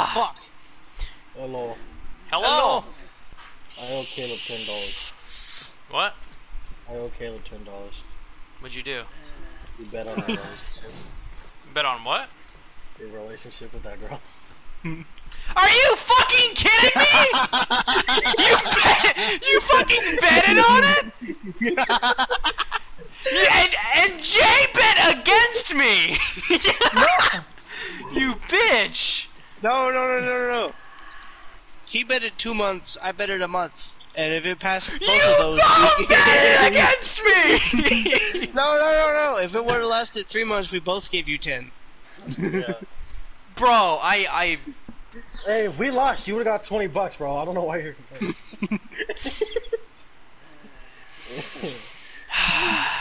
Fuck. Hello. Hello. I owe Caleb $10. What? I owe Caleb $10. What'd you do? You bet on our relationship. Bet on what? Your relationship with that girl. Are you fucking kidding me? You fucking betted on it? And Jay bet against me. You bitch. No. He betted 2 months. I betted a month. And if it passed both You of those, both betted against me. No. If it would have lasted 3 months, we both gave you 10. Yeah. Bro, Hey, if we lost, you would have got $20, bro. I don't know why you're complaining.